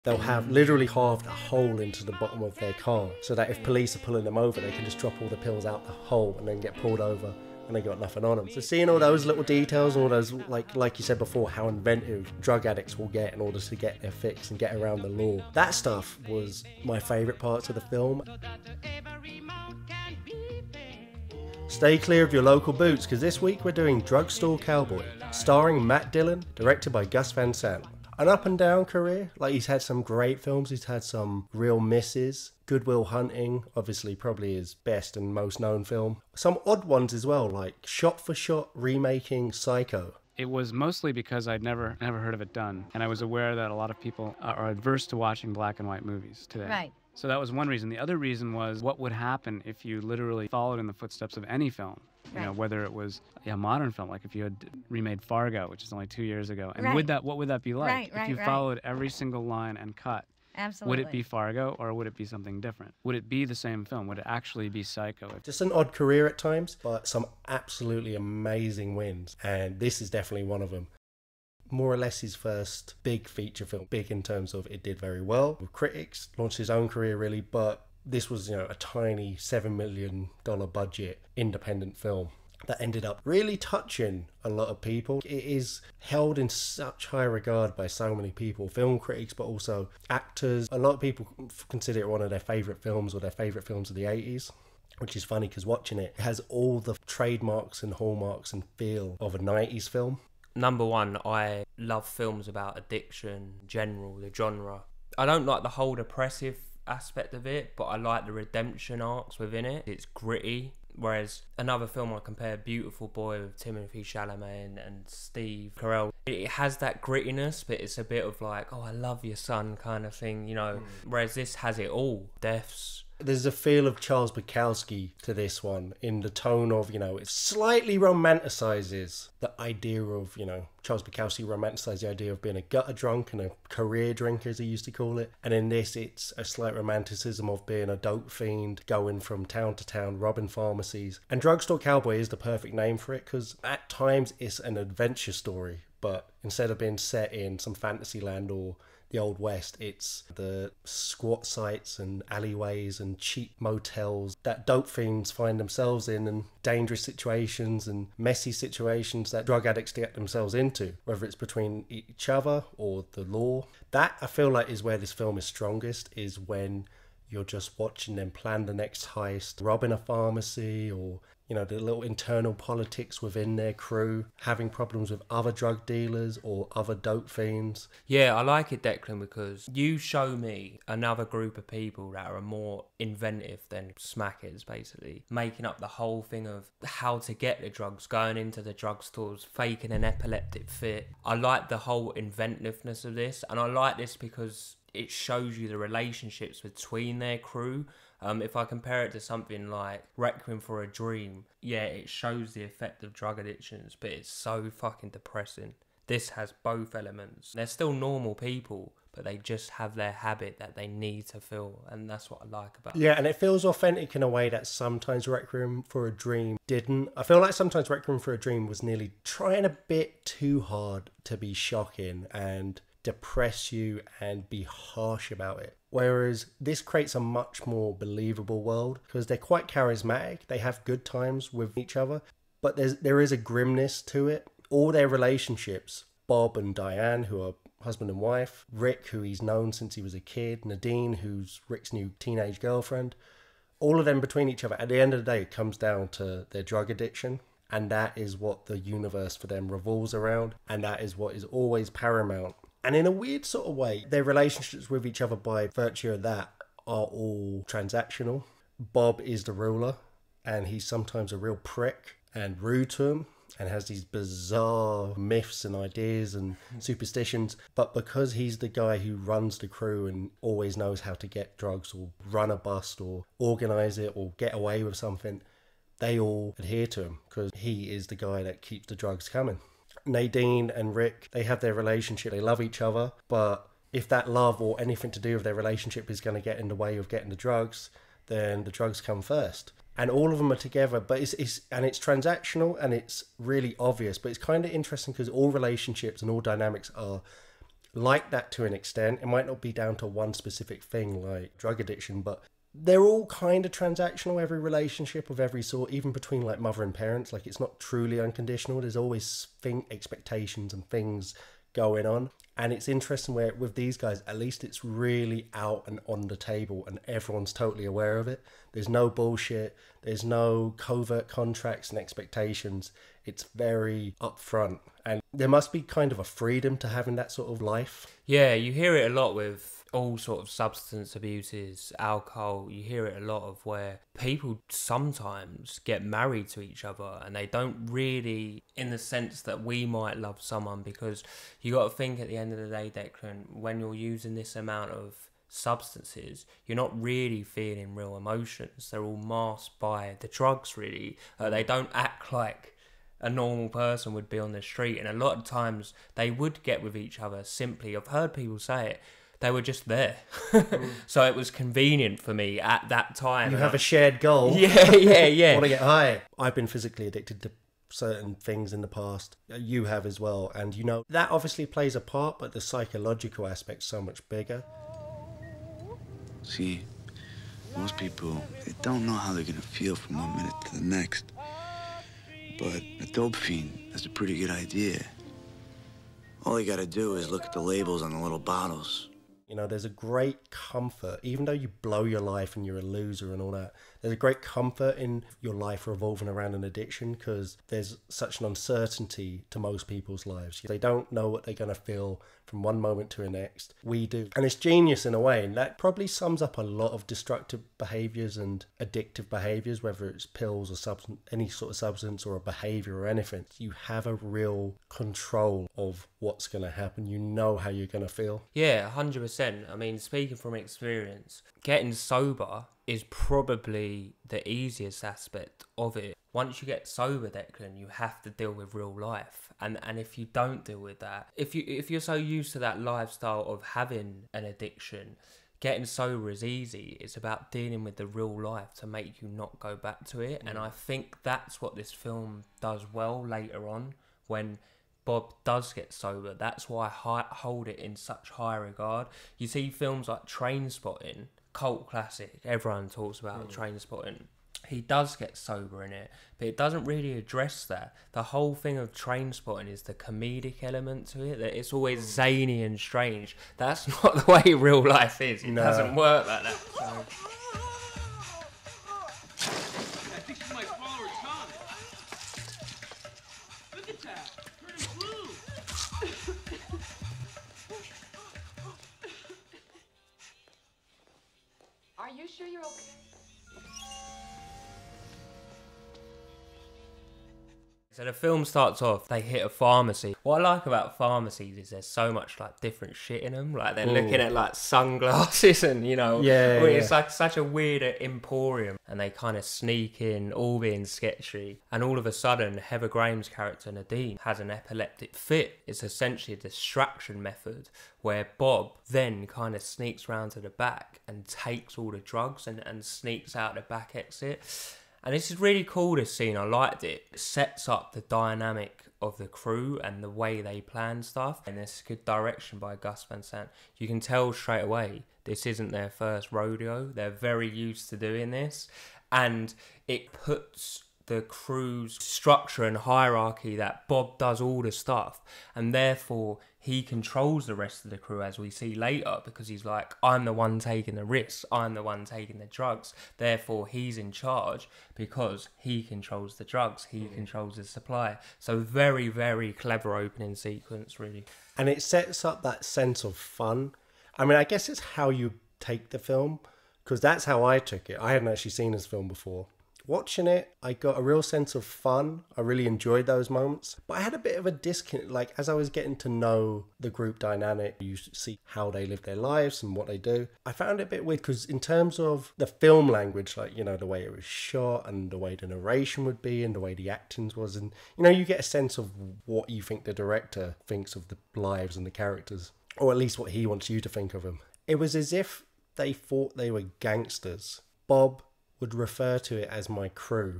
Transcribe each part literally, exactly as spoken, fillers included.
They'll have literally halved a hole into the bottom of their car so that if police are pulling them over, they can just drop all the pills out the hole and then get pulled over and they got nothing on them. So seeing all those little details, all those, like like you said before, how inventive drug addicts will get in order to get their fix and get around the law. That stuff was my favourite parts of the film. Stay clear of your local boots, because this week we're doing Drugstore Cowboy, starring Matt Dillon, directed by Gus Van Sant. An up and down career, like he's had some great films, he's had some real misses. Good Will Hunting, obviously probably his best and most known film. Some odd ones as well, like shot for shot remaking Psycho. It was mostly because I'd never never heard of it done, and I was aware that a lot of people are adverse to watching black and white movies today. Right. So that was one reason. The other reason was what would happen if you literally followed in the footsteps of any film. You Right. know, whether it was a modern film, like if you had remade Fargo, which is only two years ago, and Right. would that what would that be like? Right, if right, you right. followed every single line and cut, Absolutely. would it be Fargo or would it be something different? Would it be the same film? Would it actually be Psycho? Just an odd career at times, but some absolutely amazing wins, and this is definitely one of them. More or less his first big feature film, big in terms of it did very well with critics, launched his own career really, but this was, you know, a tiny seven million dollars budget independent film that ended up really touching a lot of people. It is held in such high regard by so many people, film critics, but also actors. A lot of people consider it one of their favourite films or their favourite films of the eighties, which is funny because watching it, it has all the trademarks and hallmarks and feel of a nineties film. Number one, I love films about addiction, general, the genre. I don't like the whole depressive aspect of it, but I like the redemption arcs within it. It's gritty. Whereas another film I compare, Beautiful Boy, with Timothée Chalamet and, and Steve Carell, it has that grittiness, but it's a bit of like, oh, I love your son kind of thing, you know. Mm. Whereas this has it all. Deaths. There's a feel of Charles Bukowski to this one in the tone of, you know, it slightly romanticizes the idea of, you know, Charles Bukowski romanticized the idea of being a gutter drunk and a career drinker, as he used to call it. And in this, it's a slight romanticism of being a dope fiend, going from town to town, robbing pharmacies. And Drugstore Cowboy is the perfect name for it because at times it's an adventure story, but instead of being set in some fantasy land or the Old West, it's the squat sites and alleyways and cheap motels that dope fiends find themselves in, and dangerous situations and messy situations that drug addicts get themselves into, whether it's between each other or the law. That, I feel like, is where this film is strongest, is when you're just watching them plan the next heist, robbing a pharmacy, or, you know, the little internal politics within their crew, having problems with other drug dealers or other dope fiends. Yeah, I like it, Declan, because you show me another group of people that are more inventive than smackers, basically, making up the whole thing of how to get the drugs, going into the drugstores, faking an epileptic fit. I like the whole inventiveness of this, and I like this because it shows you the relationships between their crew. Um, if I compare it to something like Requiem for a Dream, yeah, it shows the effect of drug addictions, but it's so fucking depressing. This has both elements. They're still normal people, but they just have their habit that they need to fill, and that's what I like about it. Yeah, and it feels authentic in a way that sometimes Requiem for a Dream didn't. I feel like sometimes Requiem for a Dream was nearly trying a bit too hard to be shocking and depress you and be harsh about it. Whereas this creates a much more believable world because they're quite charismatic. They have good times with each other, but there's there is a grimness to it. All their relationships, Bob and Diane, who are husband and wife, Rick, who he's known since he was a kid, Nadine, who's Rick's new teenage girlfriend, all of them between each other, at the end of the day, it comes down to their drug addiction. And that is what the universe for them revolves around. And that is what is always paramount. And in a weird sort of way, their relationships with each other by virtue of that are all transactional. Bob is the ruler, and he's sometimes a real prick and rude to him and has these bizarre myths and ideas and superstitions. But because he's the guy who runs the crew and always knows how to get drugs or run a bust or organise it or get away with something, they all adhere to him because he is the guy that keeps the drugs coming. Nadine and Rick, they have their relationship, they love each other, but if that love or anything to do with their relationship is going to get in the way of getting the drugs, then the drugs come first. And all of them are together, but it's, it's and it's transactional and it's really obvious, but it's kind of interesting because all relationships and all dynamics are like that to an extent. It might not be down to one specific thing like drug addiction, but they're all kind of transactional, every relationship of every sort, even between like mother and parents. Like, it's not truly unconditional. There's always thing expectations and things going on. And it's interesting where with these guys, at least it's really out and on the table and everyone's totally aware of it. There's no bullshit. There's no covert contracts and expectations. It's very upfront. And there must be kind of a freedom to having that sort of life. Yeah, you hear it a lot with all sort of substance abuses, alcohol. You hear it a lot of where people sometimes get married to each other and they don't really, in the sense that we might love someone, because you got to think at the end of the day, Declan, when you're using this amount of substances, you're not really feeling real emotions. They're all masked by the drugs, really. Uh, they don't act like a normal person would be on the street, and a lot of times they would get with each other simply, I've heard people say it, they were just there. Mm. So it was convenient for me at that time. You have I... a shared goal. Yeah, yeah, yeah. Want to get high. I've been physically addicted to certain things in the past. You have as well. And, you know, that obviously plays a part, but the psychological aspect's so much bigger. See, most people, they don't know how they're going to feel from one minute to the next. But a dope fiend has a pretty good idea. All you got to do is look at the labels on the little bottles. You know, there's a great comfort, even though you blow your life and you're a loser and all that, there's a great comfort in your life revolving around an addiction, because there's such an uncertainty to most people's lives. They don't know what they're going to feel from one moment to the next. We do. And it's genius in a way, and that probably sums up a lot of destructive behaviours and addictive behaviours, whether it's pills or substance, any sort of substance or a behaviour or anything. You have a real control of what's going to happen. You know how you're going to feel. Yeah, one hundred percent. I mean, speaking from experience, getting sober is probably the easiest aspect of it. Once you get sober, Declan, you have to deal with real life. And and if you don't deal with that, if you if you're so used to that lifestyle of having an addiction, getting sober is easy. It's about dealing with the real life to make you not go back to it. Mm. And I think that's what this film does well later on when Bob does get sober. That's why I hold it in such high regard. You see films like Trainspotting, cult classic, everyone talks about mm. Trainspotting. He does get sober in it, but it doesn't really address that. The whole thing of Trainspotting is the comedic element to it, that it's always mm. zany and strange. That's not the way real life is. It no. doesn't work like that. So. I think she might follow her tongue. Look at that. Turning blue. Are you sure you're okay? So the film starts off, they hit a pharmacy. What I like about pharmacies is there's so much like different shit in them. Like they're Ooh. looking at like sunglasses and, you know, yeah, it's yeah. like such a weird emporium. And they kind of sneak in, all being sketchy. And all of a sudden, Heather Graham's character Nadine has an epileptic fit. It's essentially a distraction method where Bob then kind of sneaks round to the back and takes all the drugs and, and sneaks out the back exit. And this is really cool, this scene. I liked it. It sets up the dynamic of the crew and the way they plan stuff. And there's good direction by Gus Van Sant. You can tell straight away this isn't their first rodeo. They're very used to doing this. And it puts the crew's structure and hierarchy that Bob does all the stuff. And therefore, he controls the rest of the crew, as we see later, because he's like, I'm the one taking the risks, I'm the one taking the drugs, therefore he's in charge because he controls the drugs, he mm. controls the supply. So very, very clever opening sequence, really. And it sets up that sense of fun. I mean, I guess it's how you take the film, because that's how I took it. I hadn't actually seen this film before. Watching it, I got a real sense of fun. I really enjoyed those moments. But I had a bit of a disconnect. Like, as I was getting to know the group dynamic, you see how they live their lives and what they do. I found it a bit weird because in terms of the film language, like, you know, the way it was shot and the way the narration would be and the way the acting was. And, you know, you get a sense of what you think the director thinks of the lives and the characters. Or at least what he wants you to think of them. It was as if they thought they were gangsters. Bob would refer to it as my crew,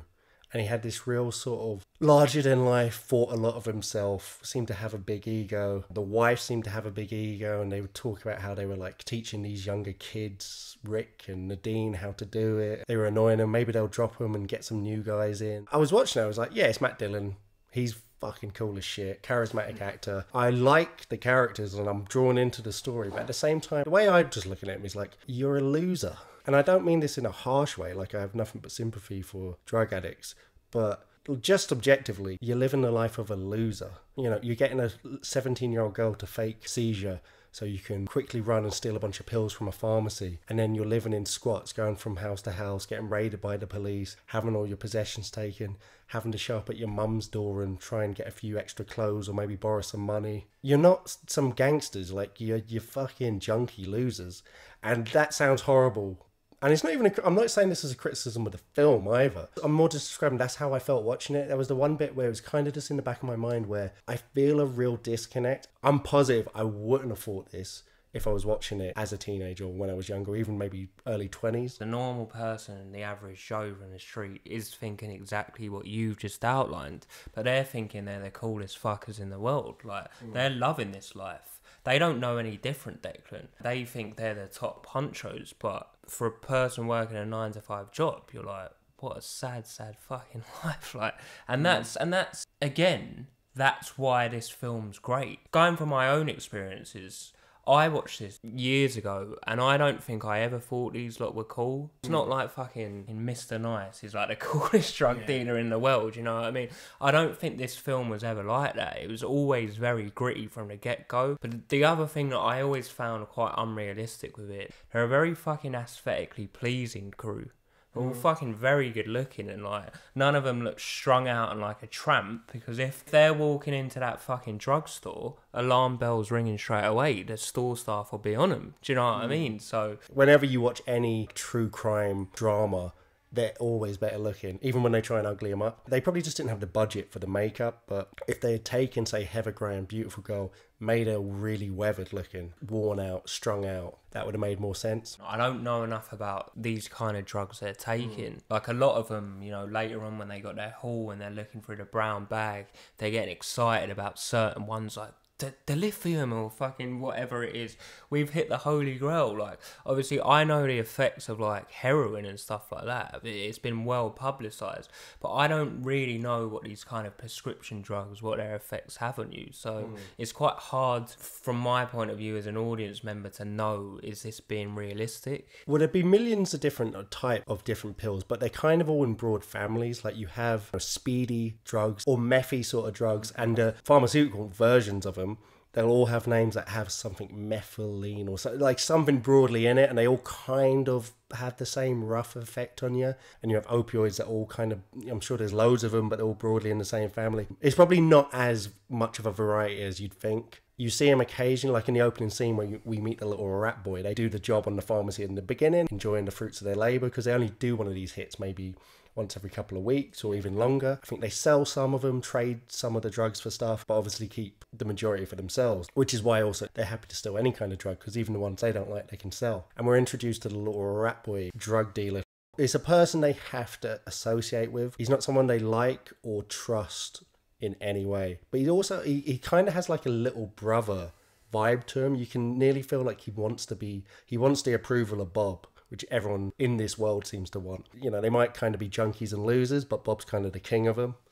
And he had this real sort of larger than life, thought a lot of himself, seemed to have a big ego. The wife seemed to have a big ego, and they would talk about how they were like teaching these younger kids, Rick and Nadine, how to do it. They were annoying them. Maybe they'll drop them and get some new guys in. I was watching it, I was like, yeah, it's Matt Dillon. He's fucking cool as shit, charismatic actor. I like the characters and I'm drawn into the story, but at the same time, the way I'm just looking at him is like, you're a loser. And I don't mean this in a harsh way, like I have nothing but sympathy for drug addicts, but just objectively, you're living the life of a loser. You know, you're getting a seventeen-year-old girl to fake seizure so you can quickly run and steal a bunch of pills from a pharmacy, and then you're living in squats, going from house to house, getting raided by the police, having all your possessions taken, having to show up at your mum's door and try and get a few extra clothes or maybe borrow some money. You're not some gangsters, like you're, you're fucking junkie losers. And that sounds horrible. And it's not even, a, I'm not saying this is a criticism of the film either. I'm more just describing that's how I felt watching it. There was the one bit where it was kind of just in the back of my mind where I feel a real disconnect. I'm positive I wouldn't have thought this if I was watching it as a teenager or when I was younger, or even maybe early twenties. The normal person, the average Joe from the street, is thinking exactly what you've just outlined, but they're thinking they're the coolest fuckers in the world. Like, mm. they're loving this life. They don't know any different, Declan. They think they're the top honchos, but for a person working a nine to five job, you're like, what a sad, sad fucking life. Like, and that's, and that's, again, that's why this film's great. Going from my own experiences, I watched this years ago, and I don't think I ever thought these lot were cool. It's not like fucking Mister Nice. He's like the coolest drug yeah. dealer in the world, you know what I mean? I don't think this film was ever like that. It was always very gritty from the get-go. But the other thing that I always found quite unrealistic with it, they're a very fucking aesthetically pleasing crew. They're all fucking very good looking, and like none of them look strung out and like a tramp, because if they're walking into that fucking drugstore, alarm bells ringing straight away, the store staff will be on them. Do you know what mm. I mean? So whenever you watch any true crime drama, they're always better looking, even when they try and ugly them up. They probably just didn't have the budget for the makeup, but if they had taken, say, Heather Graham, beautiful girl, made her really weathered looking, worn out, strung out, that would have made more sense. I don't know enough about these kind of drugs they're taking. Mm. Like a lot of them, you know, later on when they got their haul and they're looking through the brown bag, they're getting excited about certain ones like the, the lithium or fucking whatever it is. We've hit the holy grail. Like, obviously I know the effects of like heroin and stuff like that. It's been well publicised, but I don't really know what these kind of prescription drugs, what their effects have on you. So mm. it's quite hard from my point of view as an audience member to know, is this being realistic? Well, there'd be millions of different type of different pills, but they're kind of all in broad families. Like you have uh, speedy drugs or methy sort of drugs and uh, pharmaceutical versions of them. They'll all have names that have something methylene or something, like something broadly in it, and they all kind of have the same rough effect on you. And you have opioids that all kind of, I'm sure there's loads of them, but they're all broadly in the same family. It's probably not as much of a variety as you'd think. You see them occasionally, like in the opening scene where you, we meet the little rat boy. They do the job on the pharmacy in the beginning, enjoying the fruits of their labour, because they only do one of these hits maybe once every couple of weeks or even longer. I think they sell some of them, trade some of the drugs for stuff, but obviously keep the majority for themselves, which is why also they're happy to steal any kind of drug, because even the ones they don't like, they can sell. And we're introduced to the little rat boy drug dealer. It's a person they have to associate with. He's not someone they like or trust in any way, but he also, he, he kind of has like a little brother vibe to him. You can nearly feel like he wants to be, he wants the approval of Bob, which everyone in this world seems to want. You know, they might kind of be junkies and losers, but Bob's kind of the king of them.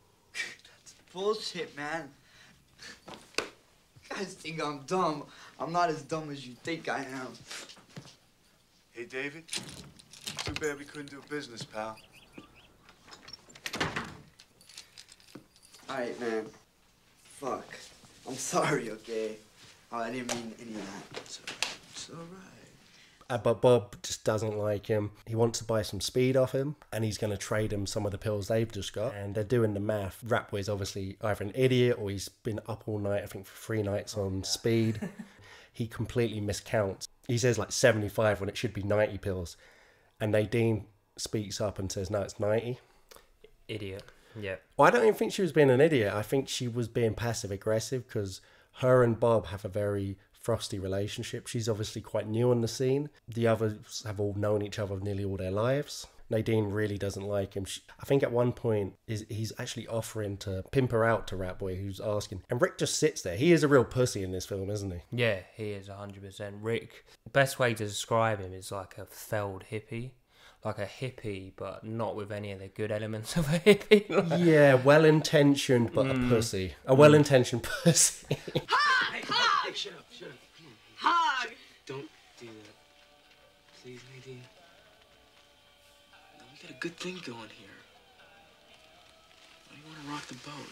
That's bullshit, man. You guys think I'm dumb. I'm not as dumb as you think I am. Hey, David. Too bad we couldn't do business, pal. All right, man. Fuck. I'm sorry, okay? Oh, I didn't mean any of that. It's all right. It's all right. Uh, but Bob just doesn't like him. He wants to buy some speed off him, and he's going to trade him some of the pills they've just got. And they're doing the math. Ratboy's obviously either an idiot or he's been up all night, I think for three nights on speed. He completely miscounts. He says like seventy-five when it should be ninety pills. And Nadine speaks up and says, no, it's ninety. Idiot. Yeah. Well, I don't even think she was being an idiot. I think she was being passive aggressive, because her and Bob have a very frosty relationship. She's obviously quite new on the scene. The others have all known each other nearly all their lives. Nadine really doesn't like him. She, I think at one point is he's actually offering to pimp her out to Rat Boy, who's asking. And Rick just sits there. He is a real pussy in this film, isn't he? Yeah, he is one hundred percent. Rick, the best way to describe him is like a failed hippie. Like a hippie, but not with any of the good elements of a hippie. Yeah, well-intentioned, but mm. a pussy. A well-intentioned mm. pussy. Hug! Hug! Hey, shut up, shut up. Hug! Don't do that. Please, Nadine. We got a good thing going here. Why do you want to rock the boat?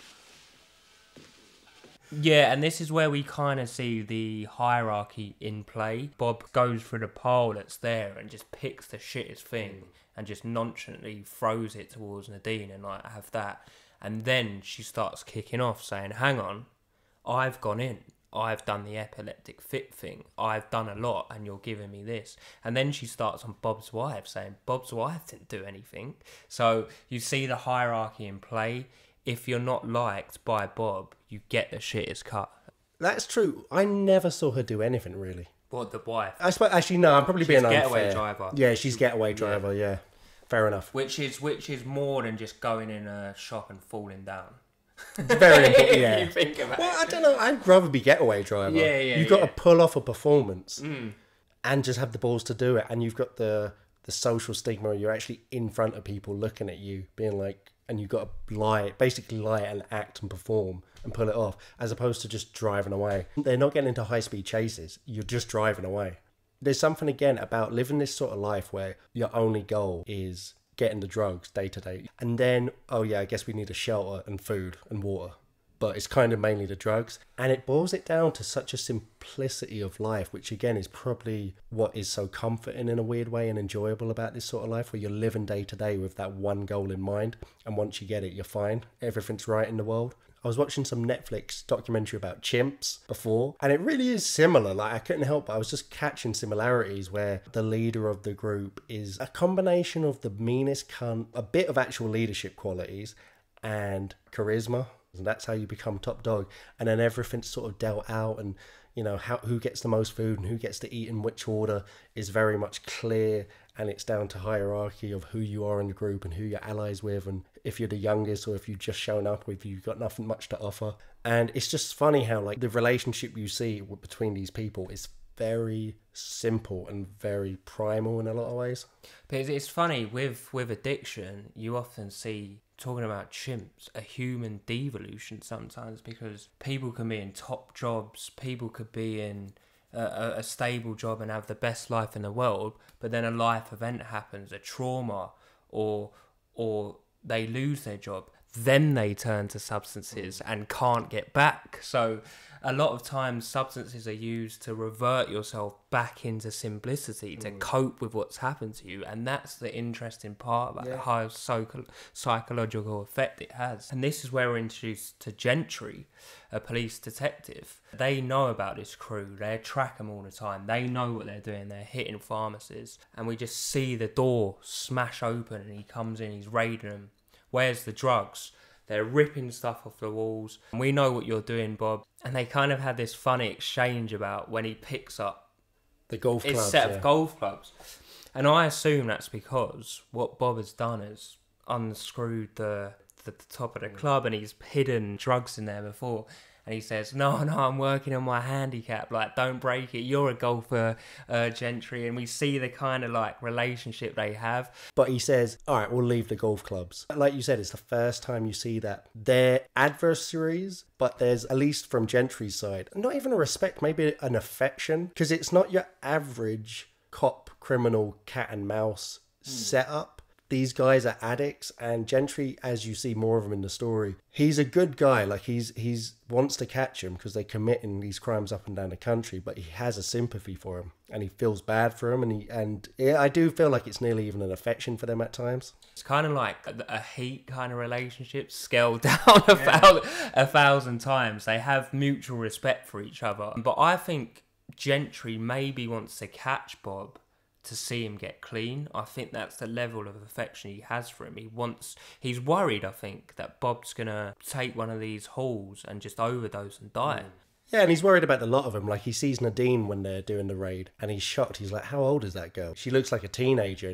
Yeah, and this is where we kind of see the hierarchy in play. Bob goes through the pile that's there and just picks the shittest thing and just nonchalantly throws it towards Nadine and like, have that. And then she starts kicking off saying, hang on, I've gone in. I've done the epileptic fit thing. I've done a lot and you're giving me this. And then she starts on Bob's wife saying, Bob's wife didn't do anything. So you see the hierarchy in play. If you're not liked by Bob, you get the shittest cut. That's true. I never saw her do anything, really. What, the wife? I suppose, actually, no, I'm probably she's being unfair. Getaway driver. Yeah, she's getaway driver, yeah. yeah. Fair enough. Which is which is more than just going in a shop and falling down. It's very important, yeah. You think about well, it. I don't know. I'd rather be getaway driver. Yeah, yeah, You've got yeah. to pull off a performance mm. and just have the balls to do it. And you've got the, the social stigma. You're actually in front of people looking at you, being like, and you've got to lie, basically lie and act and perform and pull it off, as opposed to just driving away. They're not getting into high-speed chases. You're just driving away. There's something, again, about living this sort of life where your only goal is getting the drugs day to day. And then, oh yeah, I guess we need a shelter and food and water. But it's kind of mainly the drugs. And it boils it down to such a simplicity of life, which again is probably what is so comforting in a weird way and enjoyable about this sort of life, where you're living day to day with that one goal in mind. And once you get it, you're fine. Everything's right in the world. I was watching some Netflix documentary about chimps before, and it really is similar. Like, I couldn't help but I was just catching similarities where the leader of the group is a combination of the meanest cunt, a bit of actual leadership qualities, and charisma. And that's how you become top dog. And then everything's sort of dealt out, and you know how who gets the most food and who gets to eat in which order is very much clear, and it's down to hierarchy of who you are in the group and who you're allies with, and if you're the youngest or if you've just shown up, with you've got nothing much to offer. And it's just funny how like the relationship you see between these people is very simple and very primal in a lot of ways. But it's funny with with addiction, you often see, talking about chimps, a human devolution sometimes, because people can be in top jobs, people could be in a, a stable job and have the best life in the world, but then a life event happens, a trauma, or or they lose their job, then they turn to substances and can't get back. So a lot of times substances are used to revert yourself back into simplicity, to mm. cope with what's happened to you. And that's the interesting part about yeah. how psycho- psychological effect it has. And this is where we're introduced to Gentry, a police detective. They know about this crew. They track them all the time. They know what they're doing. They're hitting pharmacies. And we just see the door smash open and he comes in, he's raiding them. Where's the drugs? They're ripping stuff off the walls. And we know what you're doing, Bob. And they kind of had this funny exchange about when he picks up the golf his clubs, set yeah. of golf clubs. And I assume that's because what Bob has done is unscrewed the, the, the top of the club, and he's hidden drugs in there before. And he says, no, no, I'm working on my handicap. Like, don't break it. You're a golfer, uh, Gentry. And we see the kind of, like, relationship they have. But he says, all right, we'll leave the golf clubs. Like you said, it's the first time you see that. They're adversaries, but there's, at least from Gentry's side, not even a respect, maybe an affection. Because it's not your average cop, criminal, cat and mouse mm. setup. These guys are addicts, and Gentry, as you see more of him in the story, he's a good guy. Like he's he's wants to catch him because they're committing these crimes up and down the country, but he has a sympathy for him and he feels bad for him, and he and yeah, I do feel like it's nearly even an affection for them at times. It's kind of like a, a heat kind of relationship, scaled down a, yeah. thousand, a thousand times. They have mutual respect for each other, but I think Gentry maybe wants to catch Bob to see him get clean. I think that's the level of affection he has for him. He wants, he's worried, I think, that Bob's gonna take one of these hauls and just overdose and die. Mm. Yeah, and he's worried about a lot of them. Like, he sees Nadine when they're doing the raid, and he's shocked. He's like, how old is that girl? She looks like a teenager. And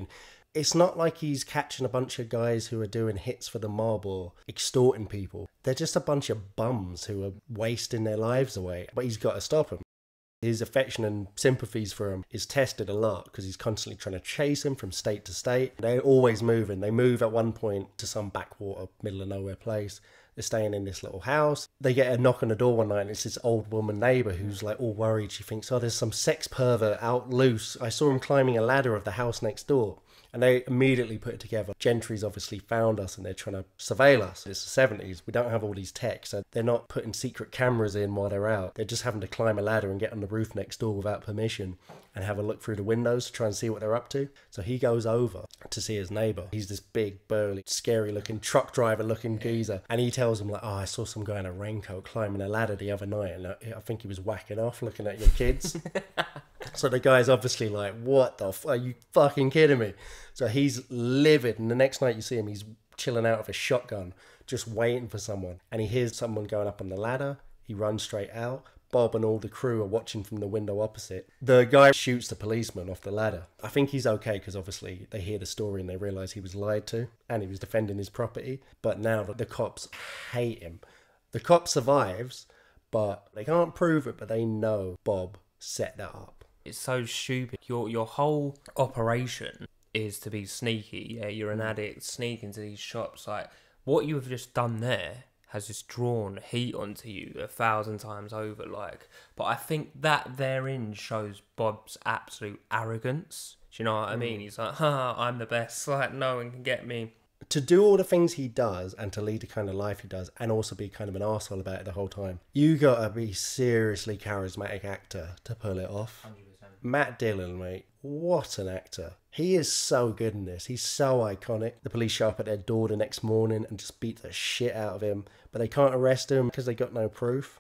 it's not like he's catching a bunch of guys who are doing hits for the mob or extorting people. They're just a bunch of bums who are wasting their lives away, but he's got to stop them. His affection and sympathies for him is tested a lot because he's constantly trying to chase him from state to state. They're always moving. They move at one point to some backwater, middle of nowhere place. They're staying in this little house. They get a knock on the door one night and it's this old woman neighbour who's like all worried. She thinks, oh, there's some sex pervert out loose. I saw him climbing a ladder of the house next door. And they immediately put it together. Gentry's obviously found us and they're trying to surveil us. It's the seventies. We don't have all these tech, so they're not putting secret cameras in while they're out. They're just having to climb a ladder and get on the roof next door without permission and have a look through the windows to try and see what they're up to. So he goes over to see his neighbour. He's this big, burly, scary-looking truck driver-looking geezer. And he tells him, like, oh, I saw some guy in a raincoat climbing a ladder the other night and I think he was whacking off looking at your kids. So the guy's obviously like, what the f- are you fucking kidding me? So he's livid, and the next night you see him, he's chilling out with a shotgun, just waiting for someone. And he hears someone going up on the ladder. He runs straight out. Bob and all the crew are watching from the window opposite. The guy shoots the policeman off the ladder. I think he's okay because obviously they hear the story and they realise he was lied to and he was defending his property. But now the cops hate him. The cop survives, but they can't prove it, but they know Bob set that up. It's so stupid. Your your whole operation is to be sneaky. Yeah, you're an addict, sneak into these shops. Like, what you have just done there has just drawn heat onto you a thousand times over. Like, but I think that therein shows Bob's absolute arrogance. Do you know what I mean? He's like, ha, I'm the best. Like, no one can get me. To do all the things he does and to lead the kind of life he does and also be kind of an arsehole about it the whole time, you gotta be seriously charismatic actor to pull it off. one hundred percent. Matt Dillon, mate, what an actor. He is so good in this. He's so iconic. The police show up at their door the next morning and just beat the shit out of him, but they can't arrest him because they got no proof.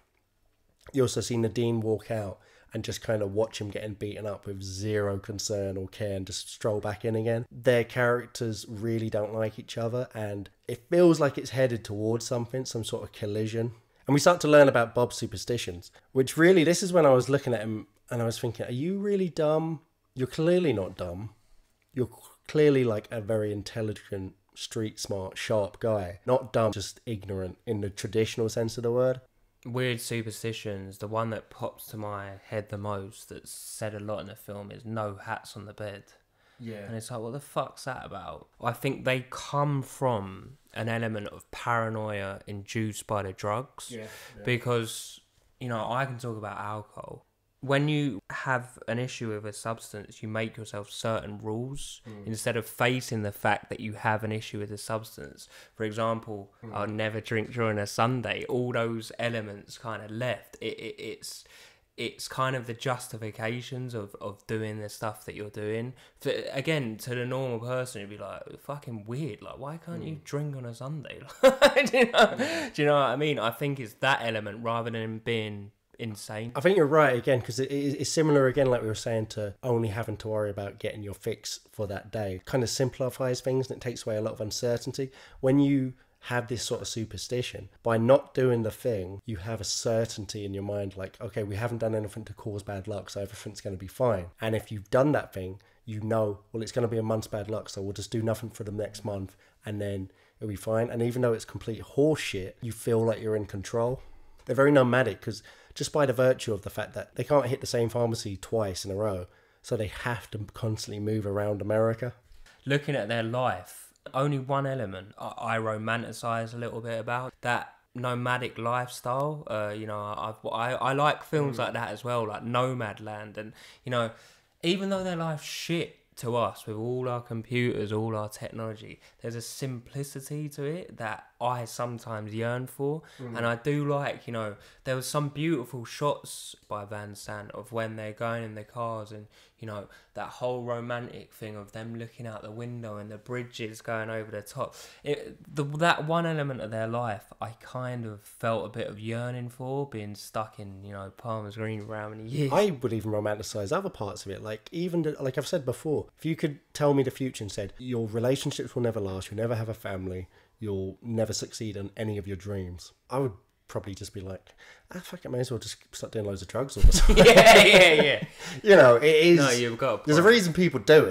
You also see Nadine walk out and just kind of watch him getting beaten up with zero concern or care and just stroll back in again. Their characters really don't like each other and it feels like it's headed towards something, some sort of collision. And we start to learn about Bob's superstitions, which really, this is when I was looking at him and I was thinking, are you really dumb? You're clearly not dumb. You're clearly like a very intelligent, street smart, sharp guy. Not dumb, just ignorant in the traditional sense of the word. Weird superstitions. The one that pops to my head the most, that's said a lot in the film, is no hats on the bed. Yeah. And it's like, what the fuck's that about? I think they come from an element of paranoia induced by the drugs. Yeah. yeah. Because, you know, I can talk about alcohol. When you have an issue with a substance, you make yourself certain rules mm. instead of facing the fact that you have an issue with a substance. For example, mm. I'll never drink during a Sunday. All those elements kind of left. It, it, it's it's kind of the justifications of, of doing the stuff that you're doing. For, again, to the normal person, it'd be like, fucking weird. Like, why can't mm. you drink on a Sunday? do, you know? mm. do you know what I mean? I think it's that element rather than being insane. I think you're right again, because it, it's similar again, like we were saying, to only having to worry about getting your fix for that day. It kind of simplifies things and it takes away a lot of uncertainty. When you have this sort of superstition, by not doing the thing, you have a certainty in your mind, like, okay, we haven't done anything to cause bad luck, so everything's going to be fine. And if you've done that thing, you know, well, it's going to be a month's bad luck, so we'll just do nothing for the next month and then it'll be fine. And even though it's complete horseshit, you feel like you're in control. They're very nomadic because just by the virtue of the fact that they can't hit the same pharmacy twice in a row, so they have to constantly move around America. Looking at their life, only one element I, I romanticize a little bit about, that nomadic lifestyle. Uh, you know, I've, I I like films mm. like that as well, like Nomadland, and you know, even though their life's shit to us with all our computers, all our technology, there's a simplicity to it that I sometimes yearn for. Mm. And I do like, you know, there was some beautiful shots by Van Sant of when they're going in their cars and, you know, that whole romantic thing of them looking out the window and the bridges going over the top. It, the, that one element of their life, I kind of felt a bit of yearning for, being stuck in, you know, Palmer's Green for how many years. I would even romanticize other parts of it. Like, even, the, like I've said before, if you could tell me the future and said, your relationships will never last, you'll never have a family, you'll never succeed in any of your dreams, I would probably just be like, ah, fuck it, may as well just start doing loads of drugs all the time. yeah, yeah, yeah. You know, it is. No, you've got a point. There's a reason people do it,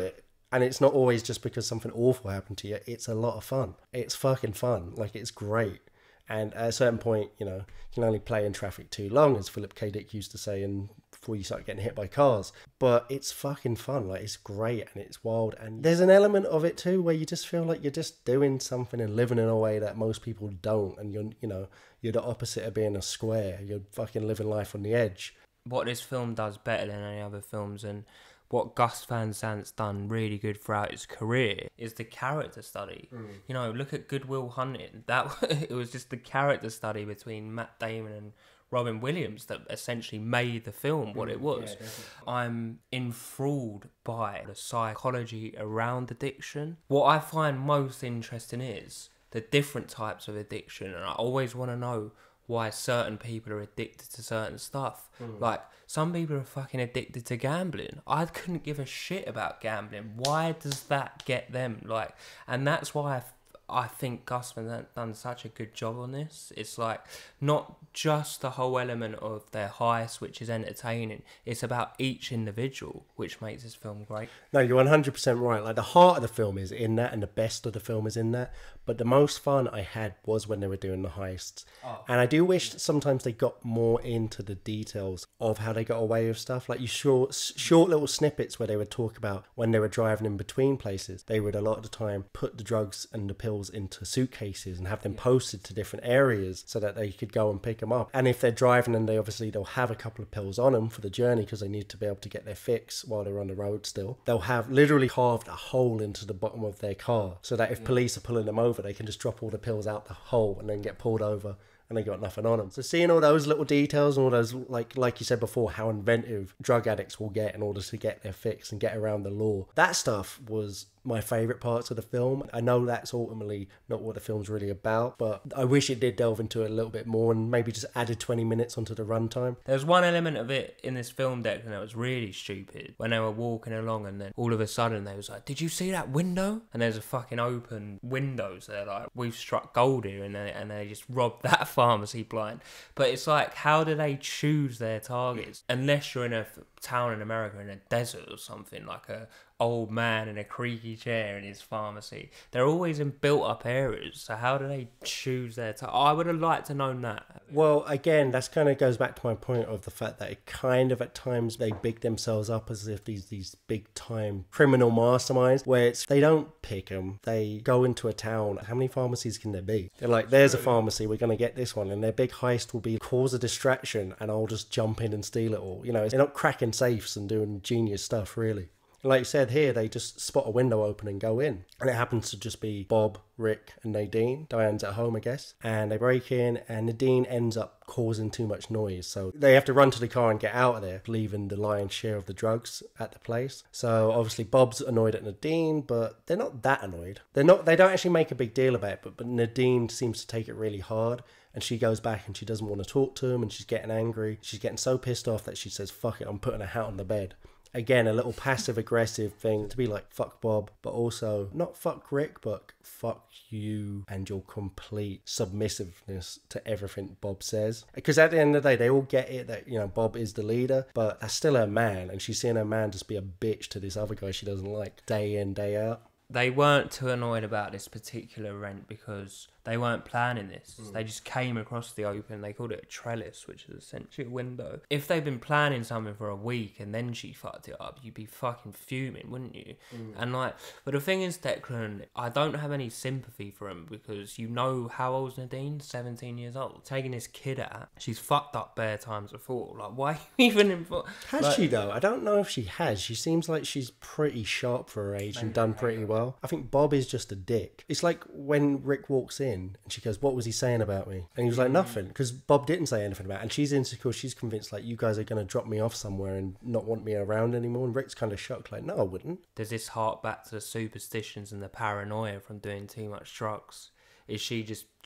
And it's not always just because something awful happened to you. It's a lot of fun. It's fucking fun. Like, it's great. And at a certain point, you know, you can only play in traffic too long, as Philip K. Dick used to say, and before you start getting hit by cars. But it's fucking fun. Like, it's great and it's wild. And there's an element of it too where you just feel like you're just doing something and living in a way that most people don't. And you're, you know, you're the opposite of being a square. You're fucking living life on the edge. What this film does better than any other films, and what Gus Van Sant's done really good throughout his career, is the character study. Mm. You know, look at Good Will Hunting. That it was just the character study between Matt Damon and Robin Williams that essentially made the film what it was. Yeah, I'm enthralled by the psychology around addiction. What I find most interesting is the different types of addiction, and I always want to know why certain people are addicted to certain stuff. Mm. Like, some people are fucking addicted to gambling. I couldn't give a shit about gambling. Why does that get them? Like, and that's why I, I think Gus Van Sant done such a good job on this. It's like, not just the whole element of their heist, which is entertaining. It's about each individual, which makes this film great. No, you're one hundred percent right. Like, the heart of the film is in that, and the best of the film is in that. But the most fun I had was when they were doing the heists. Oh. And I do wish that sometimes they got more into the details of how they got away with stuff. Like, you short, short little snippets where they would talk about when they were driving in between places. They would, a lot of the time, put the drugs and the pills into suitcases and have them yeah. posted to different areas so that they could go and pick them up. And if they're driving, and they obviously, they'll have a couple of pills on them for the journey because they need to be able to get their fix while they're on the road still. They'll have literally carved a hole into the bottom of their car so that if yeah. police are pulling them over, they can just drop all the pills out the hole and then get pulled over and they got nothing on them. So seeing all those little details and all those, like like you said before, how inventive drug addicts will get in order to get their fix and get around the law, that stuff was my favourite parts of the film. I know that's ultimately not what the film's really about, but I wish it did delve into it a little bit more and maybe just added twenty minutes onto the runtime. There's one element of it in this film, Declan, that was really stupid. When they were walking along and then all of a sudden they was like, did you see that window? And there's a fucking open window, so they're like, we've struck gold here, and they, and they just robbed that pharmacy blind. But it's like, how do they choose their targets? Unless you're in a town in America, in a desert or something, like a old man in a creaky chair in his pharmacy. They're always in built-up areas, so how do they choose their time? I would have liked to know that. Well, again, that's kind of goes back to my point of the fact that it kind of, at times, they big themselves up as if these these big-time criminal masterminds, where it's, they don't pick them. They go into a town. How many pharmacies can there be? They're like, there's a pharmacy, we're going to get this one, and their big heist will be cause a distraction, and I'll just jump in and steal it all. You know, they're not cracking safes and doing genius stuff, really. Like you said here, they just spot a window open and go in. And it happens to just be Bob, Rick and Nadine. Diane's at home, I guess. And they break in and Nadine ends up causing too much noise. So they have to run to the car and get out of there, leaving the lion's share of the drugs at the place. So obviously Bob's annoyed at Nadine, but they're not that annoyed. They're not, they don't actually make a big deal about it, but, but Nadine seems to take it really hard. And she goes back and she doesn't want to talk to him and she's getting angry. She's getting so pissed off that she says, fuck it, I'm putting a hat on the bed. Again, a little passive-aggressive thing to be like, fuck Bob, but also not fuck Rick, but fuck you and your complete submissiveness to everything Bob says. Because at the end of the day, they all get it that, you know, Bob is the leader, but that's still her man, and she's seeing her man just be a bitch to this other guy she doesn't like, day in, day out. They weren't too annoyed about this particular rent because they weren't planning this. Mm. They just came across the open. They called it a trellis, which is essentially a window. If they'd been planning something for a week and then she fucked it up, you'd be fucking fuming, wouldn't you? Mm. And like, but the thing is, Declan, I don't have any sympathy for him because you know how old's Nadine? seventeen years old. Taking this kid out, she's fucked up bare times before. Like, why even involved? Has like, she though? I don't know if she has. She seems like she's pretty sharp for her age and done pretty well. I think Bob is just a dick. It's like when Rick walks in and she goes, what was he saying about me? And he was like, nothing, because Bob didn't say anything about it. And she's insecure. She's convinced, like, you guys are going to drop me off somewhere and not want me around anymore. And Rick's kind of shocked, like, no, I wouldn't. Does this hark back to the superstitions and the paranoia from doing too much drugs? Is she just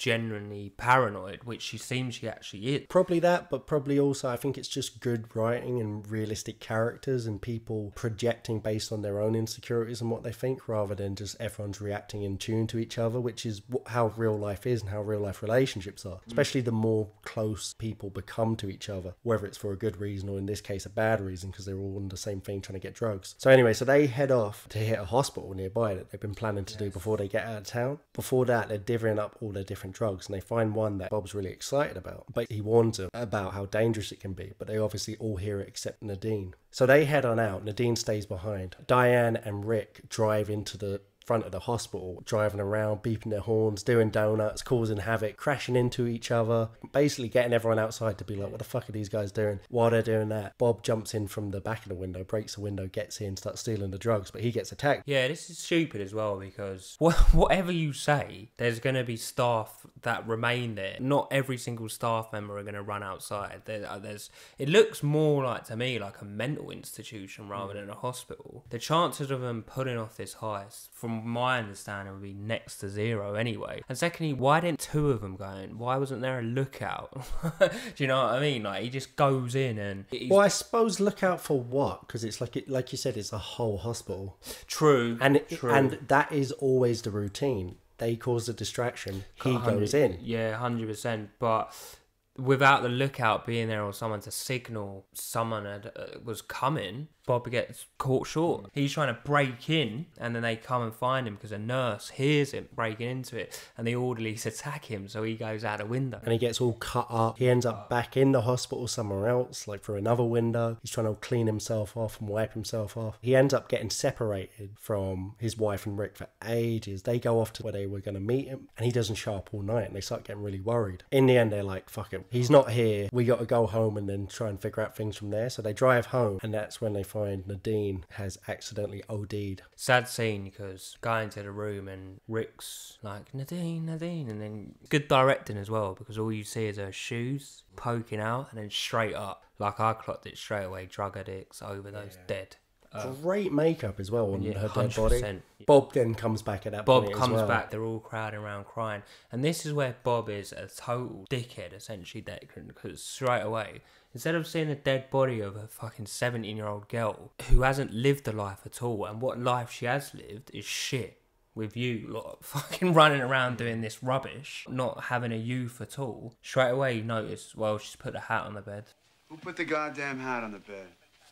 genuinely paranoid, which she seems she actually is. Probably that, but probably also I think it's just good writing and realistic characters and people projecting based on their own insecurities and what they think, rather than just everyone's reacting in tune to each other, which is how real life is and how real life relationships are, especially the more close people become to each other, whether it's for a good reason or in this case a bad reason because they're all on the same thing trying to get drugs. So anyway, so they head off to hit a hospital nearby that they've been planning to do before they get out of town. Before that, they're divvying up all their different drugs and they find one that Bob's really excited about, but he warns them about how dangerous it can be, but they obviously all hear it except Nadine. So they head on out. Nadine stays behind. Diane and Rick drive into the front of the hospital, driving around, beeping their horns, doing donuts, causing havoc, crashing into each other, basically getting everyone outside to be like, what the fuck are these guys doing? While they're doing that, Bob jumps in from the back of the window, breaks the window, gets in, starts stealing the drugs, but he gets attacked. Yeah, this is stupid as well because wh- whatever you say, there's going to be staff that remain there. Not every single staff member are going to run outside. There, uh, there's. It looks more like, to me, like a mental institution rather than a hospital. The chances of them pulling off this heist, from my understanding, would be next to zero anyway. And secondly, why didn't two of them go in? Why wasn't there a lookout? Do you know what I mean? Like, he just goes in and... Well, I suppose lookout for what? Because it's like, it, like you said, it's a whole hospital. True. And it, true. and that is always the routine. They cause a distraction. He goes in. Yeah, one hundred percent. But without the lookout being there or someone to signal someone had, uh, was coming, Bob gets caught short. He's trying to break in and then they come and find him because a nurse hears him breaking into it and the orderlies attack him, so he goes out a window. And he gets all cut up. He ends up back in the hospital somewhere else, like through another window. He's trying to clean himself off and wipe himself off. He ends up getting separated from his wife and Rick for ages. They go off to where they were going to meet him and he doesn't show up all night and they start getting really worried. In the end, they're like, fuck it, he's not here. We got to go home and then try and figure out things from there. So they drive home and that's when they find Nadine has accidentally O D'd. Sad scene because going to the room and Rick's like, Nadine, Nadine, and then good directing as well because all you see is her shoes poking out and then straight up. Like I clocked it straight away, drug addicts, overdose, yeah. dead. Uh, Great makeup as well on yeah, her dead one hundred body. percent. Bob then comes back at that Bob point comes as well. back, they're all crowding around crying. And this is where Bob is a total dickhead, essentially, Declan, because straight away, instead of seeing the dead body of a fucking seventeen-year-old girl who hasn't lived a life at all, and what life she has lived is shit, with you lot fucking running around doing this rubbish, not having a youth at all, straight away you notice, well, she's put a hat on the bed. Who put the goddamn hat on the bed?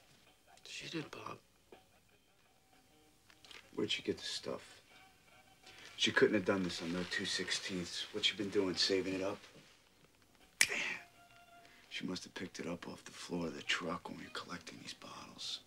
She did, Bob. Where'd she get the stuff? She couldn't have done this on no two sixteenths. What you been doing, saving it up? Damn. She must have picked it up off the floor of the truck when we were collecting these bottles.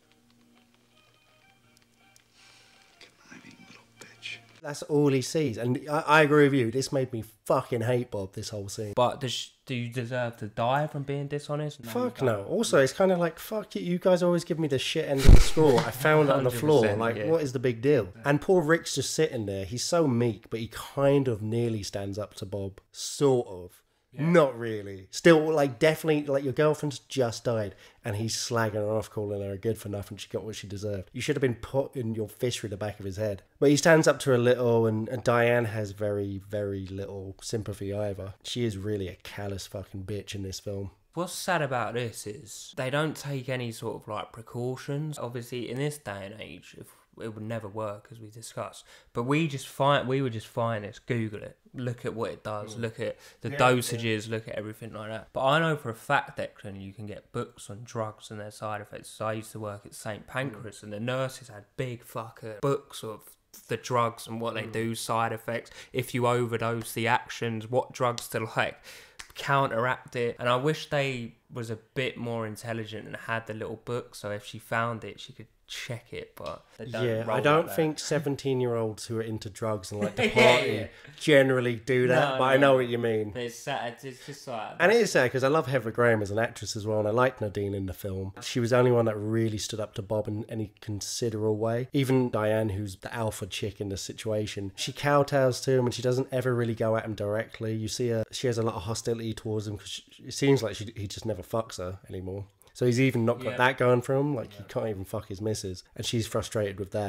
Conniving little bitch. That's all he sees. And I, I agree with you. This made me fucking hate Bob, this whole scene. But does, do you deserve to die from being dishonest? No, fuck no. Also, it's kind of like, fuck it, you guys always give me the shit end of the straw. I found it on the floor. Like, yeah. What is the big deal? And poor Rick's just sitting there. He's so meek, but he kind of nearly stands up to Bob. Sort of. Yeah. Not really. Still, like, definitely, like, your girlfriend's just died and he's slagging her off, calling her a good for nothing. She got what she deserved. You should have been put in your fist through the back of his head. But he stands up to her a little, and, and Diane has very, very little sympathy either. She is really a callous fucking bitch in this film. What's sad about this is they don't take any sort of, like, precautions. Obviously, in this day and age, if it would never work, as we discussed. But we just find we would just find this, Google it, look at what it does, look at the yeah, dosages, yeah. look at everything like that. But I know for a fact, Declan, you can get books on drugs and their side effects. So I used to work at Saint Pancras, mm. and the nurses had big fucker books of the drugs and what they mm. do, side effects, if you overdose, the actions, what drugs to like counteract it. And I wish they was a bit more intelligent and had the little book, so if she found it, she could check it. But they don't yeah, roll I don't like think seventeen-year-olds who are into drugs and like to party yeah, yeah. generally do that. No, but no. I know what you mean. It's sad. It's just like, and it is sad because I love Heather Graham as an actress as well, and I liked Nadine in the film. She was the only one that really stood up to Bob in any considerable way. Even Diane, who's the alpha chick in the situation, she kowtows to him and she doesn't ever really go at him directly. You see her, she has a lot of hostility towards him because it seems like she, he just never fucks her anymore. So he's even not got yeah. that going for him. Like, yeah. he can't even fuck his missus. And she's frustrated with that.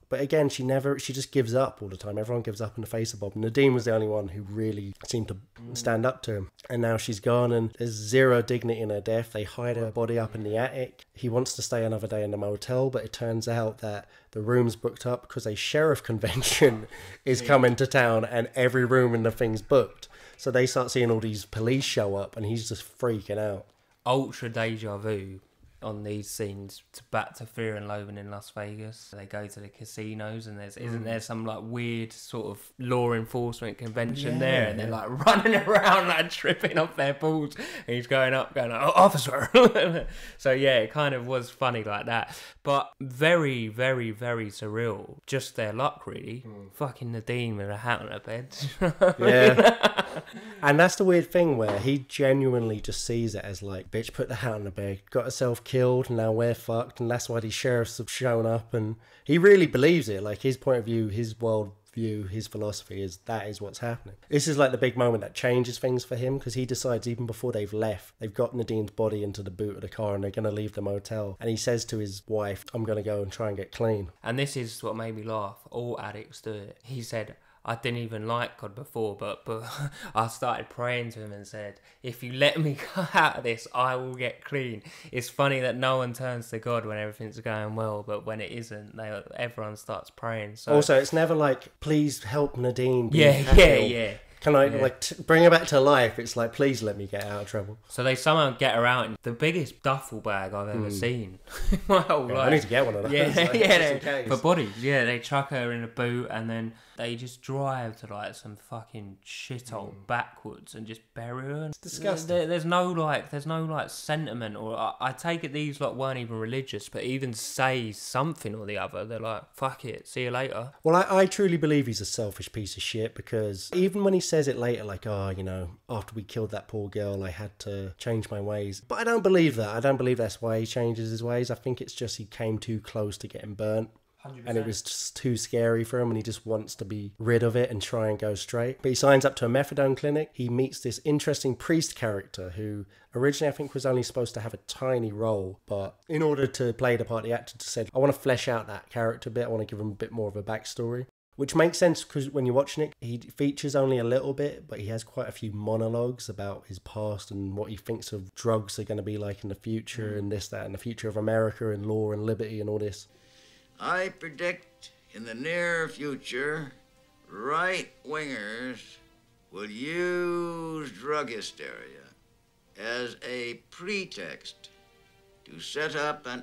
But again, she never, she just gives up all the time. Everyone gives up in the face of Bob. Nadine was the only one who really seemed to stand up to him. And now she's gone and there's zero dignity in her death. They hide her body up in the attic. He wants to stay another day in the motel, but it turns out that the room's booked up because a sheriff convention is coming to town and every room in the thing's booked. So they start seeing all these police show up and he's just freaking out. Ultra deja vu on these scenes to back to Fear and Loathing in Las Vegas. They go to the casinos and there's isn't there some like weird sort of law enforcement convention Yeah. there, and they're like running around like tripping off their balls and he's going up going, oh, officer. So yeah, it kind of was funny like that, but very very very surreal. Just their luck really. mm. Fucking Nadine with a hat on her bed. Yeah. And that's the weird thing where he genuinely just sees it as like, bitch put the hat on the bed, got herself killed, and now we're fucked, and that's why these sheriffs have shown up. And he really believes it. Like, his point of view, his world view, his philosophy is that is what's happening. This is like the big moment that changes things for him, because he decides even before they've left, they've got Nadine's body into the boot of the car and they're going to leave the motel, and he says to his wife, I'm going to go and try and get clean. And this is what made me laugh. All addicts do it. He said, I didn't even like God before, but but I started praying to him and said, if you let me come out of this, I will get clean. It's funny that no one turns to God when everything's going well, but when it isn't, they everyone starts praying. So also, it's never like, please help Nadine be yeah, happy, yeah, or, yeah. Can I Yeah. like t- bring her back to life? It's like, please let me get out of trouble. So they somehow get her out in the biggest duffel bag I've ever Mm. seen in my whole Yeah, life. I need to get one of those. Yeah, like, yeah, just in they- case. for bodies. Yeah, they chuck her in a boot and then they just drive to like some fucking shithole Mm. backwards and just bury her. It's disgusting. There, there's no like, there's no like sentiment, or I, I take it these lot weren't even religious, but even say something or the other. They're like, fuck it, see you later. Well, I, I truly believe he's a selfish piece of shit, because even when he says it later, like, oh, you know, after we killed that poor girl, I had to change my ways. But I don't believe that. I don't believe that's why he changes his ways. I think it's just he came too close to getting burnt. one hundred percent. And it was just too scary for him, and he just wants to be rid of it and try and go straight. But he signs up to a methadone clinic. He meets this interesting priest character who originally I think was only supposed to have a tiny role, but in order to play the part, the actor just said, I want to flesh out that character a bit. I want to give him a bit more of a backstory. Which makes sense, because when you're watching it, he features only a little bit, but he has quite a few monologues about his past and what he thinks of drugs are going to be like in the future, and this, that, and the future of America and law and liberty and all this. I predict in the near future, right-wingers will use drug hysteria as a pretext to set up an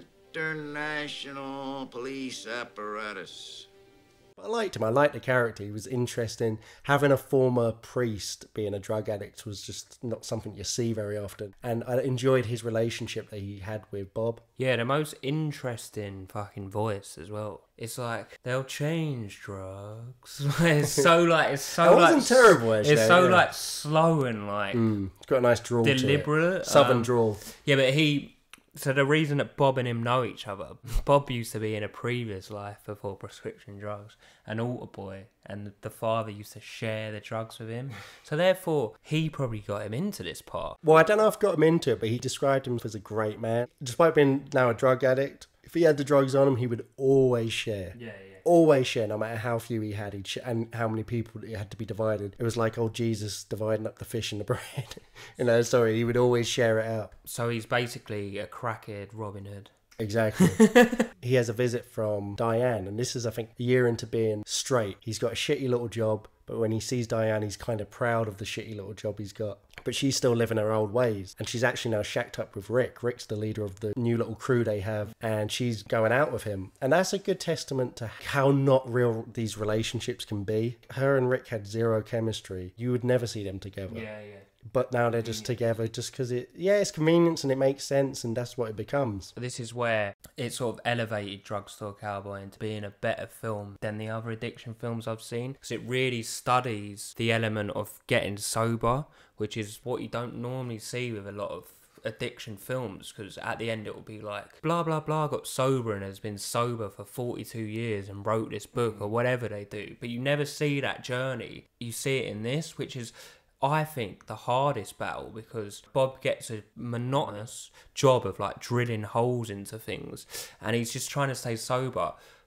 international police apparatus. I liked him. I liked the character. He was interesting. Having a former priest being a drug addict was just not something you see very often. And I enjoyed his relationship that he had with Bob. Yeah, the most interesting fucking voice as well. It's like, they'll change drugs. It's so like, it's so That like... wasn't terrible, actually, It's so yeah. like slow and like... Mm, it's got a nice drawl to it. Deliberate. Southern um, drawl. Yeah, but he... So the reason that Bob and him know each other, Bob used to be in a previous life before prescription drugs, an altar boy, and the father used to share the drugs with him. So therefore, he probably got him into this part. Well, I don't know if I got him into it, but he described him as a great man. Despite being now a drug addict, if he had the drugs on him, he would always share. Yeah, yeah. Always share, no matter how few he had, he'd sh- and how many people it had to be divided. It was like old Jesus dividing up the fish and the bread. You know, sorry, he would always share it out. So he's basically a crackhead Robin Hood. Exactly. He has a visit from Diane, and this is, I think, a year into being straight. He's got a shitty little job, but when he sees Diane, he's kind of proud of the shitty little job he's got. But she's still living her old ways, and she's actually now shacked up with Rick. Rick's the leader of the new little crew they have, and she's going out with him. And that's a good testament to how not real these relationships can be. Her and Rick had zero chemistry. You would never see them together. Yeah, yeah. But now they're just together just because it, yeah, it's convenience and it makes sense, and that's what it becomes. This is where it sort of elevated Drugstore Cowboy into being a better film than the other addiction films I've seen, because it really studies the element of getting sober, which is what you don't normally see with a lot of addiction films, because at the end it will be like blah blah blah got sober and has been sober for forty-two years and wrote this book or whatever they do, but you never see that journey. You see it in this, which is, I think, the hardest battle, because Bob gets a monotonous job of like drilling holes into things and he's just trying to stay sober,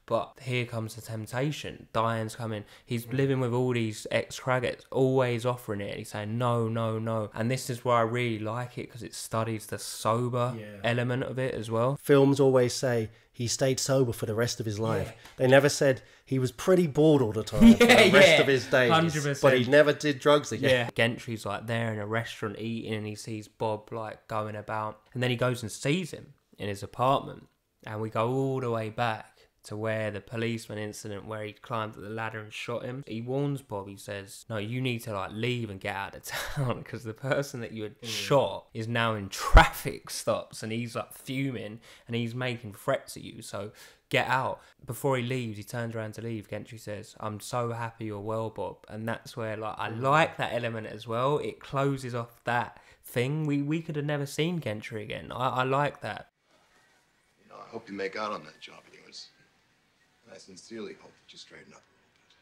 But here comes the temptation. Diane's coming. He's living with all these ex-Craggetts, always offering it. He's saying, no, no, no. And this is why I really like it, because it studies the sober yeah. element of it as well. Films always say he stayed sober for the rest of his life. Yeah. They never said he was pretty bored all the time yeah, for the rest yeah. of his days. one hundred percent. But he never did drugs again. Yeah. Gentry's like there in a restaurant eating, and he sees Bob like going about. And then he goes and sees him in his apartment. And we go all the way back to where the policeman incident where he climbed up the ladder and shot him. He warns Bob, he says, no, you need to like leave and get out of town, because the person that you had mm. shot is now in traffic stops, and he's like fuming and he's making threats at you, so get out. Before he leaves, he turns around to leave. Gentry says, I'm so happy you're well, Bob. And that's where like I like that element as well. It closes off that thing. We we could have never seen Gentry again. I, I like that. You know, I hope you make out on that job of yours. I sincerely hope that you straighten up a little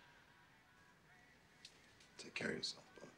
bit. Take care of yourself, bud.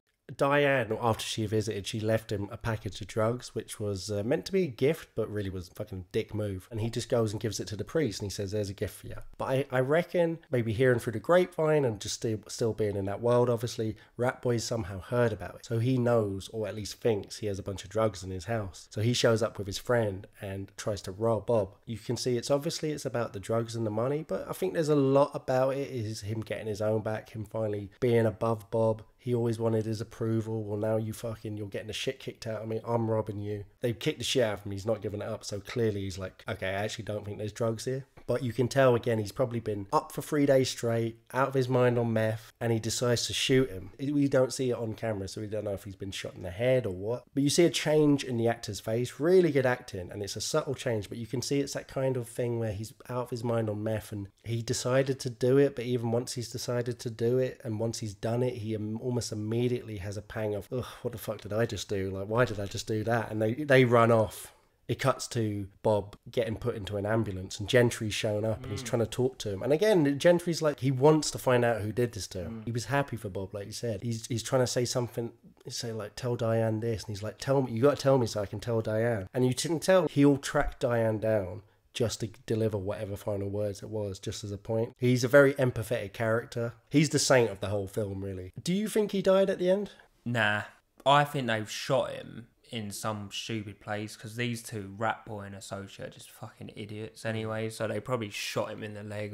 Diane, after she visited, she left him a package of drugs, which was uh, meant to be a gift, but really was a fucking dick move. And he just goes and gives it to the priest, and he says, there's a gift for you. But I, I reckon, maybe hearing through the grapevine and just still, still being in that world, obviously, Rat Boy's somehow heard about it. So he knows, or at least thinks, he has a bunch of drugs in his house. So he shows up with his friend and tries to rob Bob. You can see it's obviously it's about the drugs and the money, but I think there's a lot about it. It is him getting his own back, him finally being above Bob. He always wanted his approval. Well, now you fucking, you're getting the shit kicked out of me. I'm robbing you. They kicked the shit out of him. He's not giving it up. So clearly he's like, okay, I actually don't think there's drugs here. But you can tell, again, he's probably been up for three days straight, out of his mind on meth, and he decides to shoot him. We don't see it on camera, so we don't know if he's been shot in the head or what. But you see a change in the actor's face. Really good acting, and it's a subtle change, but you can see it's that kind of thing where he's out of his mind on meth, and he decided to do it, but even once he's decided to do it, and once he's done it, he almost immediately has a pang of, ugh, what the fuck did I just do? Like, why did I just do that? And they, they run off. It cuts to Bob getting put into an ambulance, and Gentry's showing up, mm. and he's trying to talk to him. And again, Gentry's like, he wants to find out who did this to him. Mm. He was happy for Bob, like you said. He's he's trying to say something, say like, tell Diane this, and he's like, tell me, you got to tell me so I can tell Diane. And you can tell he'll track Diane down just to deliver whatever final words it was, just as a point. He's a very empathetic character. He's the saint of the whole film, really. Do you think he died at the end? Nah, I think they've shot him in some stupid place, because these two, Rat Boy and Associate, are just fucking idiots anyway, so they probably shot him in the leg.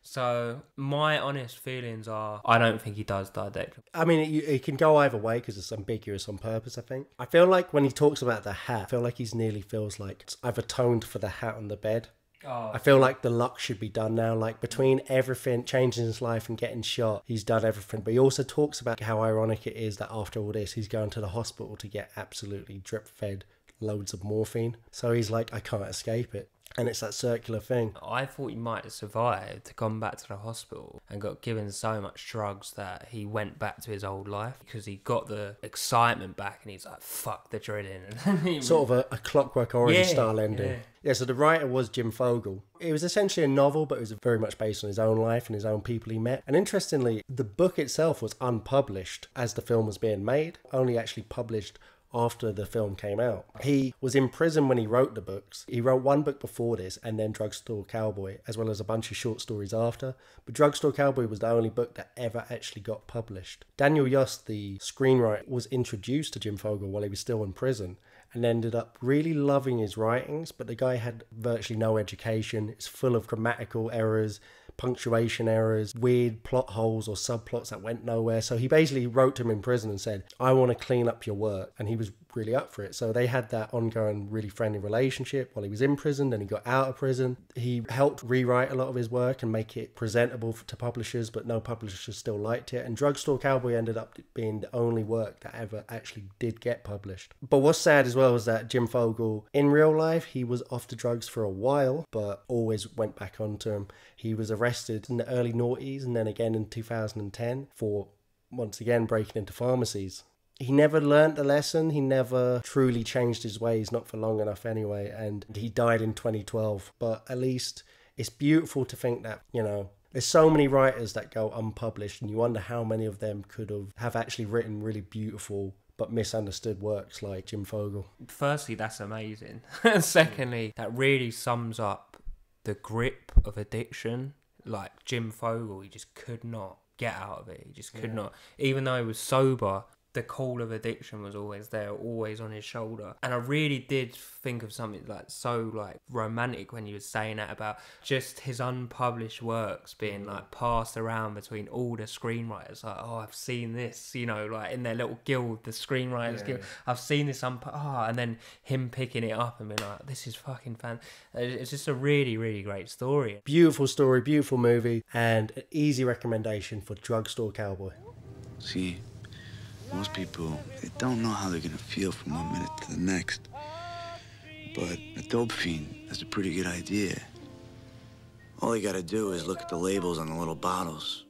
So my honest feelings are, I don't think he does die, Declan. I mean, it, it can go either way, because it's ambiguous on purpose, I think. I feel like when he talks about the hat, I feel like he's nearly feels like I've atoned for the hat on the bed. Oh. I feel like the luck should be done now. Like, between everything, changing his life and getting shot, he's done everything. But he also talks about how ironic it is that after all this, he's going to the hospital to get absolutely drip-fed loads of morphine. So he's like, I can't escape it. And it's that circular thing. I thought he might have survived to come back to the hospital and got given so much drugs that he went back to his old life, because he got the excitement back and he's like, fuck the drilling. Sort of a, a Clockwork Orange yeah, style ending. Yeah. yeah, so the writer was Jim Fogel. It was essentially a novel, but it was very much based on his own life and his own people he met. And interestingly, the book itself was unpublished as the film was being made, only actually published after the film came out. He was in prison when he wrote the books. He wrote one book before this, and then Drugstore Cowboy, as well as a bunch of short stories after. But Drugstore Cowboy was the only book that ever actually got published. Daniel Yost, the screenwriter, was introduced to Jim Fogel while he was still in prison, and ended up really loving his writings, but the guy had virtually no education. It's full of grammatical errors, punctuation errors, weird plot holes or subplots that went nowhere. So he basically wrote to him in prison and said, I want to clean up your work. And he was really up for it. So they had that ongoing, really friendly relationship while he was in prison. Then he got out of prison. He helped rewrite a lot of his work and make it presentable to publishers, but no publishers still liked it. And Drugstore Cowboy ended up being the only work that ever actually did get published. But what's sad as well is that Jim Fogel, in real life, he was off the drugs for a while, but always went back onto them. He was arrested in the early noughties and then again in two thousand ten for, once again, breaking into pharmacies. He never learnt the lesson. He never truly changed his ways, not for long enough anyway. And he died in twenty twelve. But at least it's beautiful to think that, you know, there's so many writers that go unpublished, and you wonder how many of them could have, have actually written really beautiful but misunderstood works like Jim Fogel. Firstly, that's amazing. Secondly, that really sums up the grip of addiction. Like Jim Fogle, he just could not get out of it. He just could yeah. not. Even though he was sober, the call of addiction was always there, always on his shoulder. And I really did think of something like so like romantic when you were saying that about just his unpublished works being like passed around between all the screenwriters. Like, oh, I've seen this, you know, like in their little guild, the screenwriters yeah, guild. Yeah. I've seen this unpu- oh, and then him picking it up and being like, this is fucking fan. It's just a really, really great story. Beautiful story, beautiful movie, and an easy recommendation for Drugstore Cowboy. See, most people, they don't know how they're gonna feel from one minute to the next. But a dope fiend has a pretty good idea. All you gotta do is look at the labels on the little bottles.